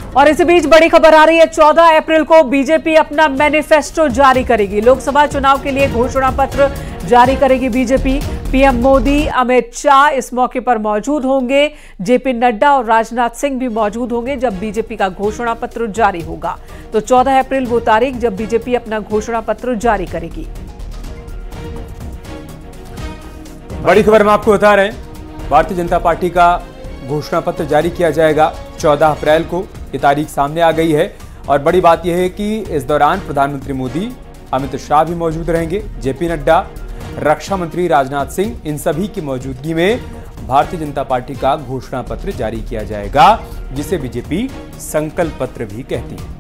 और इसी बीच बड़ी खबर आ रही है, 14 अप्रैल को बीजेपी अपना मैनिफेस्टो जारी करेगी। लोकसभा चुनाव के लिए घोषणा पत्र जारी करेगी बीजेपी। पीएम मोदी, अमित शाह इस मौके पर मौजूद होंगे। जेपी नड्डा और राजनाथ सिंह भी मौजूद होंगे जब बीजेपी का घोषणा पत्र जारी होगा। तो 14 अप्रैल वो तारीख जब बीजेपी अपना घोषणा पत्र जारी करेगी। बड़ी खबर हम आपको बता रहे हैं, भारतीय जनता पार्टी का घोषणा पत्र जारी किया जाएगा 14 अप्रैल को। ये तारीख सामने आ गई है और बड़ी बात यह है कि इस दौरान प्रधानमंत्री मोदी, अमित शाह भी मौजूद रहेंगे। जेपी नड्डा, रक्षा मंत्री राजनाथ सिंह, इन सभी की मौजूदगी में भारतीय जनता पार्टी का घोषणा पत्र जारी किया जाएगा, जिसे बीजेपी संकल्प पत्र भी कहती है।